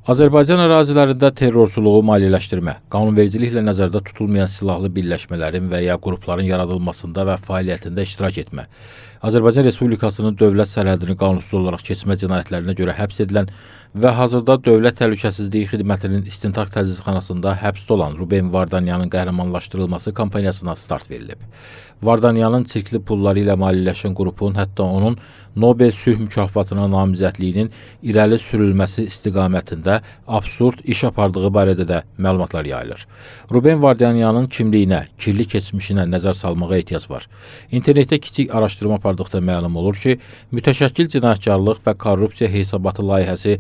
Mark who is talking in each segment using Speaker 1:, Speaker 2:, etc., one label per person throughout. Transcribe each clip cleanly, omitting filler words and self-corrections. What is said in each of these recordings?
Speaker 1: Azərbaycan ərazilərində terrorçuluğu maliyyələşdirmə, qanunvericiliklə nəzərdə tutulmayan silahlı birləşmələrin və ya qrupların yaradılmasında və fəaliyyətində iştirak etmə, Azərbaycan Respublikasının dövlət sərhədini qanunsuz olaraq keçmə cinayətlərinə görə həbs edilən və hazırda Dövlət Təhlükəsizliyi Xidmətinin İstintaq Təcridxanasında həbsdə olan Ruben Vardanyanın qəhrəmanlaşdırılması kampaniyasına start verilib. Vardanyanın çirkli pulları ilə maliyyələşən qrupun, hətta onun Nobel sülh mükafatına namizədliyinin irəli sürülməsi istiqamətində absurd iş apardığı barədə də məlumatlar yayılır. Ruben Vardanyanın kimliyinə, kirli keçmişinə nəzər salmağa ehtiyac var. İnternetdə kiçik araşdırma apardıqda məlum olur ki, mütəşəkkil cinayətkarlıq və korrupsiya hesabatı layihəsi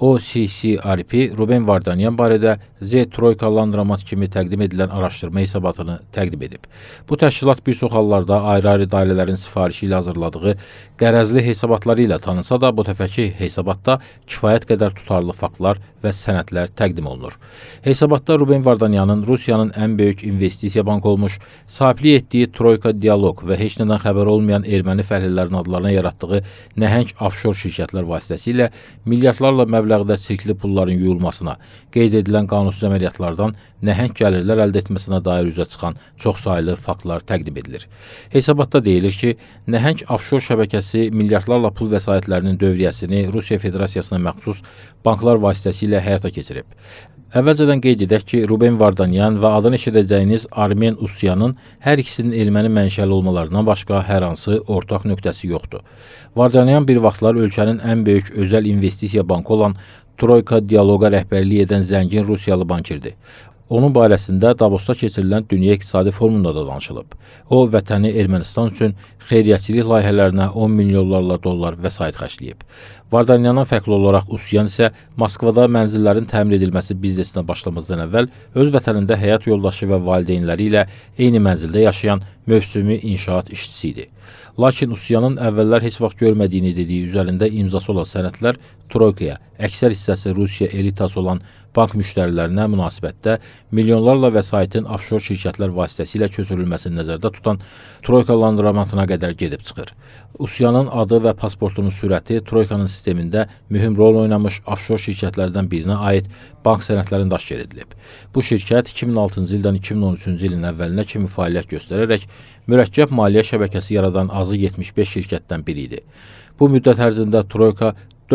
Speaker 1: OCCRP Ruben Vardanyan barədə Z-Troika Landramat kimi təqdim edilən araşdırma hesabatını təqdim edib. Bu təşkilat bir çox hallarda ayrı-ayrı dairələrin sifarişi ilə hazırladığı qərəzli hesabatları ilə tanınsa da, bu dəfəki hesabatda kifayət qədər tutarlı faktlar və sənədlər təqdim olunur. Hesabatda Ruben Vardanyanın Rusiyanın ən böyük investisiya bankı olmuş, sahiblik etdiyi Troika Dialog və heç nədən xəbər olmayan erməni fəhlələrinin adlarına yaratdığı nəhəng offshore şirkətlər vasitəsilə milyardlarla məbləğdə çirkli pulların yuyulmasına, qeyd edilən qanunsuz əməliyyatlardan nəhəng gəlirlər əldə etməsinə dair üzə çıxan çoxsaylı faktlar təqdim edilir. Hesabatda deyilir ki, nəhəng offshore şəbəkəsi milyardlarla pul vəsaitlərinin dövriyyəsini Rusiya Federasiyasına məxsus banklar vasitəsilə həyata keçirib. Əvvəlcədən qeyd edək ki, Ruben Vardanyan və adını eşidəcəyiniz Armen Usyanın hər ikisinin erməni mənşəli olmalarından başqa hər hansı ortaq nöqtəsi yoxdur. Vardanyan bir vaxtlar ölkənin ən böyük özəl investisiya bankı olan Troika Dialoqa rəhbərlik edən zəngin Rusiyalı bankirdir. Onun barəsində Davosda keçirilən Dünya İqtisadi Forumunda da danışılıb. O, vətəni Ermənistan üçün xeyriyyətçilik layihələrinə 10 milyonlarla dollar vəsait xərcləyib. Vardanyandan fərqli olaraq Usyan isə Moskvada mənzillərin təmin edilməsi biznesinə başlamazdan əvvəl öz vətənində həyat yoldaşı və valideynləri ilə eyni mənzildə yaşayan mövsümi inşaat işçisi idi. Lakin Usyanın əvvəllər heç vaxt görmədiyini dediyi üzərində imzası olan sənədlər Troikaya, əksər hissəsi Rusiya elitası olan bank müştərilərinə münasibətdə milyonlarla vəsaitin offshore şirkətlər vasitəsilə köçürülməsini nəzərdə tutan Troika Landramatına qədər gedib çıxır. Usyanın adı və pasportunun sürəti Troikanın sistemində mühüm rol oynamış offshore şirkətlərdən birinə aid bank sənədlərində aşkar edilib. Bu şirkət 2006-cı ildən 2013-cü ilin əvvəlinə kimi fəaliyyət göstərərək mürəkkəb maliyyə şəbəkəsi yaradan azı 75 şirkətdən biri idi. Bu müddət ərzində Troika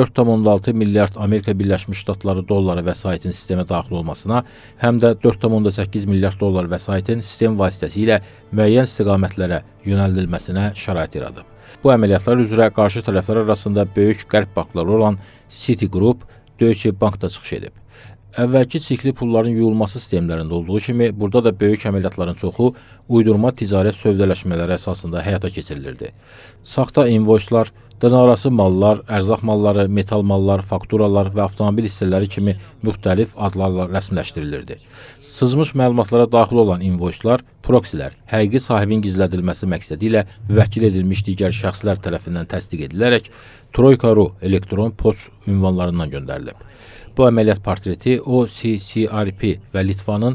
Speaker 1: 4,6 milyard Amerika Birləşmiş Ştatları dolları vəsaitin sistemə daxil olmasına, həm də 4,8 milyard dollar vəsaitin sistem vasitəsilə müəyyən istiqamətlərə yönəldilməsinə şərait yaradıb. Bu əməliyyatlar üzrə qarşı tərəflər arasında böyük qərb bankları olan Citigroup, Deutsche Bank da çıxış edib. Əvvəlki çirkli pulların yuyulması sistemlərində olduğu kimi, burada da böyük əməliyyatların çoxu uydurma ticarət sövdələşmələri əsasında həyata keçirilirdi. Saxta invoyslar, dırnaqarası mallar, ərzaq malları, metal mallar, fakturalar və avtomobil hissələri kimi müxtəlif adlarla rəsmiləşdirilirdi. Sızmış məlumatlara daxil olan invoyslar, proksilər, həqiqi sahibin gizlədilməsi məqsədi ilə müvəkkil edilmiş digər şəxslər tərəfindən təsdiq edilərək Troika.ru elektron post ünvanlarından göndərilib. Bu əməliyyat portreti OCCRP və Litvanın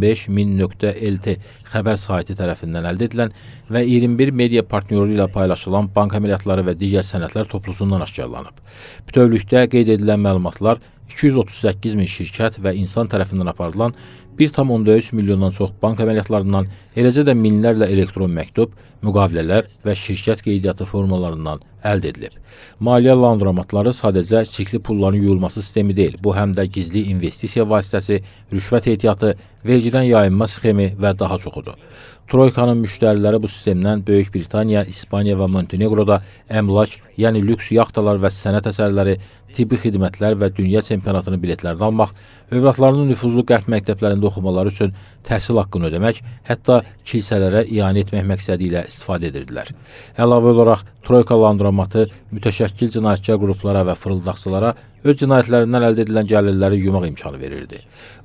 Speaker 1: 15000.lt xəbər saytı tərəfindən əldə edilən və 21 media partnyoru ilə paylaşılan bank əməliyyatları və digər sənədlər toplusundan aşkarlanıb. Bütövlükdə qeyd edilən məlumatlar 238 min şirkət və insan tərəfindən aparılan 1,3 milyondan çox bank əməliyyatlarından, eləcə də minlərlə elektron məktub, müqavilələr və şirkət qeydiyyatı formalarından əldə edilib. Maliyyə landramatları sadəcə çirkli pulların yuyulması sistemi deyil, bu həm də gizli investisiya vasitəsi, rüşvət ehtiyatı, vergidən yayınma sxemi və daha çoxudur. Troikanın müştəriləri bu sistemdən Böyük Britaniya, İspaniya və Montenegroda əmlak, yəni lüks yaxtalar və sənət əsərləri, tibbi xidmətlər və dünya çempionatının biletlərini almaq, övladlarının nüfuzlu qərb məktəblərində oxumaları üçün təhsil haqqını ödəmək, hətta kilsələrə ianə etmək məqsədi ilə istifadə edirdilər. Əlavə olaraq Troika landramatı mütəşəkkil cinayətkar qruplara və fırıldaqçılara öz cinayətlərindən əldə edilən gəlirləri yumaq imkanı verirdi.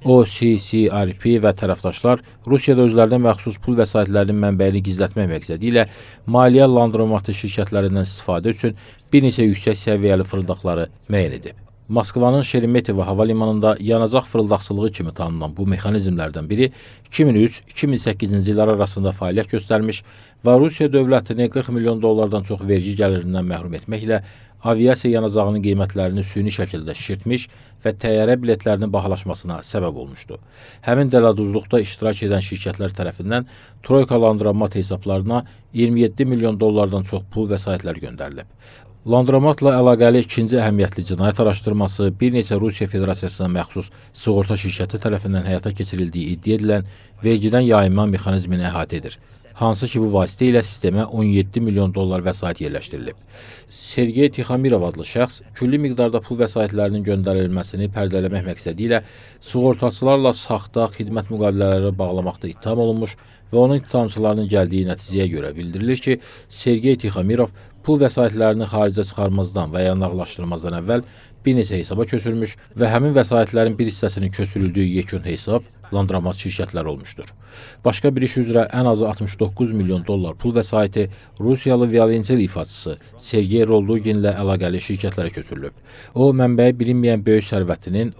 Speaker 1: OCCRP və tərəfdaşlar Rusiyada özlərinə məxsus pul vəsaitlərinin mənbəyini gizlətmək məqsədi ilə maliyyə landramatı şirkətlərindən istifadə üçün bir neçə yüksək səviyyəli fırıldaqları müəyyən edib. Moskvanın Şeremetyevo hava limanında yanacaq fırıldaqçılığı kimi tanınan bu mexanizmlərdən biri 2003-2008-ci illər arasında fəaliyyət göstərmiş və Rusiya dövlətini 40 milyon dollardan çox vergi gəlirindən məhrum etməklə aviasiya yanacağının qiymətlərini süni şəkildə şişirtmiş və təyyarə biletlərinin bahalaşmasına səbəb olmuşdu. Həmin dələduzluqda iştirak edən şirkətlər tərəfindən Troyka Landromat hesablarına 27 milyon dollardan çox pul vəsaitlər göndərilib. Landromatla əlaqəli ikinci əhəmiyyətli cinayət araşdırması bir neçə Rusiya Federasiyasına məxsus sığorta şirkəti tərəfindən həyata keçirildiyi iddia edilən vergidən yayınma mexanizmini əhatə edir. Hansı ki, bu vasitə ilə sistemə 17 milyon dollar vəsait yerləşdirilib. Sergey Tixamirov adlı şəxs külli miqdarda pul vəsaitlərinin göndərilməsini pərdələmək məqsədi ilə sığortaçılarla saxta xidmət müqavilələri bağlamaqda ittiham olunmuş və onun ittihamçılarının gəldiyi nəticəyə görə bildirilir ki, Sergey Tixamirov pul vəsaitlərini xaricə çıxarmazdan və ya nağdlaşdırmazdan əvvəl bir neçə hesaba köçürmüş və həmin vəsaitlərin bir hissəsinin köçürüldüyü yekun hesab Landromat şirkətləri olmuşdur. Başqa bir iş üzrə ən azı 69 milyon dollar pul vəsaiti Rusiyalı violonçel ifaçısı Sergey Rolduginlə əlaqəli şirkətlərə köçürülüb. O, mənbəyi bilinməyən böyük sərvətinin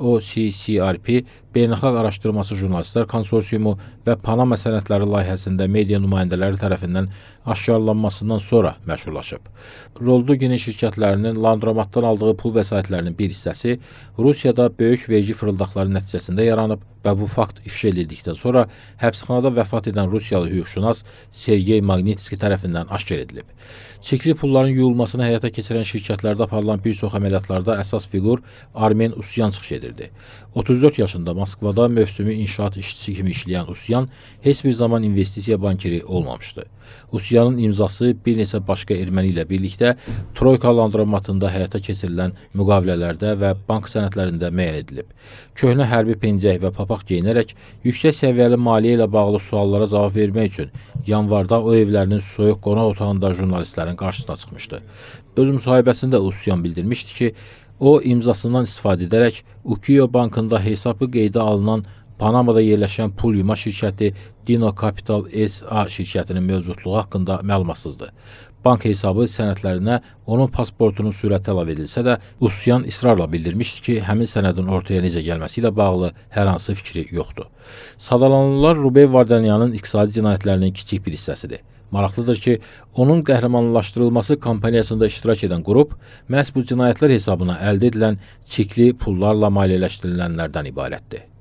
Speaker 1: OCCRP, Beynəlxalq Araşdırması Jurnalistlər Konsorsiumu və Panama sənədləri layihəsində media nümayəndələri tərəfindən aşkarlanmasından sonra məşhurlaşıb. Rolduginin şirkətlərinin Landromatdan aldığı pul vəsaitlərinin bir hissəsi Rusiyada böyük vergi fırıldaqları nəticəsində yaranıb və bu fakt ifşa edildikdən sonra həbsxanada vəfat edən Rusiyalı hüquqşünas Sergey Magnitski tərəfindən aşkar edilib. Çekli pulların yuyulmasını həyata keçirən şirkətlərdə aparılan bir çox əməliyyatlarda əsas fiqur Armen Usyan çıxış edirdi. 34 yaşında Moskvada mövsümü inşaat işçisi kimi işləyən Usyan heç bir zaman investisiya bankiri olmamışdı. Usyanın imzası bir neçə başqa erməni ilə birlikdə Troyka Landromatında həyata keçirilən müqavilələrdə və bank sənədlərində müəyyən edilib. Köhnə hərbi pencək və papaq geyinərək yüksək səviyyəli maliyyə ilə bağlı suallara cavab vermək üçün yanvarda o evlərinin soyuq qonaq otağında jurnalistlərin qarşısına çıxmışdı. Öz müsahibəsində Usyan bildirmişdi ki, o imzasından istifadə edərək Ukiyo bankında hesabı qeydə alınan Panamada yerləşən pul yuma şirkəti Dino Capital SA şirkətinin mövcudluğu haqqında məlumatsızdır. Bank hesabı sənədlərinə onun pasportunun sürəti əlavə edilsə də, Usyan israrla bildirmişdi ki, həmin sənədin ortaya necə gəlməsi ilə bağlı hər hansı fikri yoxdur. Sadalananlar Rubey Vardanyanın iqtisadi cinayətlərinin kiçik bir hissəsidir. Maraqlıdır ki, onun qəhrəmanlaşdırılması kampaniyasında iştirak edən qrup məhz bu cinayətlər hesabına əldə edilən çekli pullarla maliyyələşdirilənlərdən ibarətdir.